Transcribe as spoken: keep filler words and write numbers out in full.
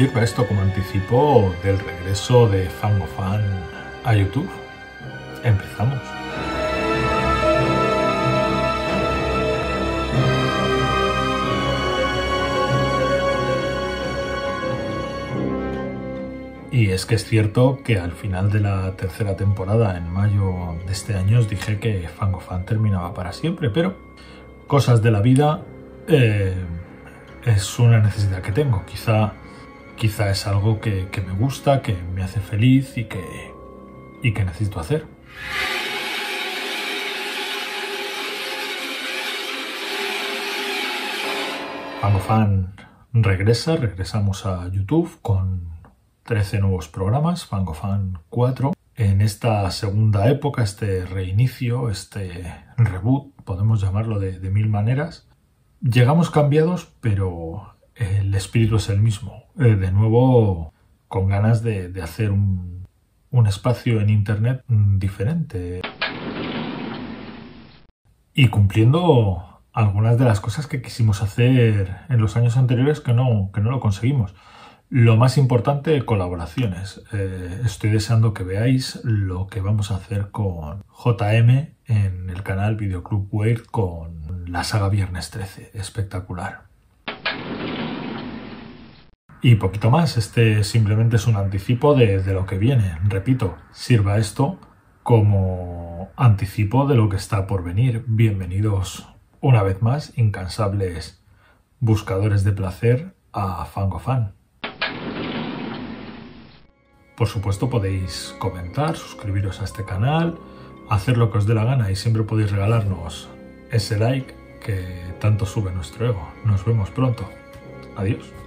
sirva esto como anticipo del regreso de Fangofan a YouTube. Empezamos. Y es que es cierto que al final de la tercera temporada, en mayo de este año, os dije que Fangofan terminaba para siempre, pero cosas de la vida, eh, es una necesidad que tengo. Quizá, quizá es algo que, que me gusta, que me hace feliz y que, y que necesito hacer. Fangofan regresa, regresamos a YouTube con trece nuevos programas, Fangofan cuatro. En esta segunda época, este reinicio, este reboot, podemos llamarlo de, de mil maneras. Llegamos cambiados, pero el espíritu es el mismo. Eh, de nuevo, con ganas de, de hacer un, un espacio en Internet diferente. Y cumpliendo algunas de las cosas que quisimos hacer en los años anteriores que no, que no lo conseguimos. Lo más importante, colaboraciones. Eh, estoy deseando que veáis lo que vamos a hacer con J M en el canal Videoclub Weird con la saga Viernes trece. Espectacular. Y poquito más. Este simplemente es un anticipo de, de lo que viene. Repito, sirva esto como anticipo de lo que está por venir. Bienvenidos una vez más, incansables buscadores de placer, a Fangofan. Por supuesto, podéis comentar, suscribiros a este canal, hacer lo que os dé la gana y siempre podéis regalarnos ese like que tanto sube nuestro ego. Nos vemos pronto. Adiós.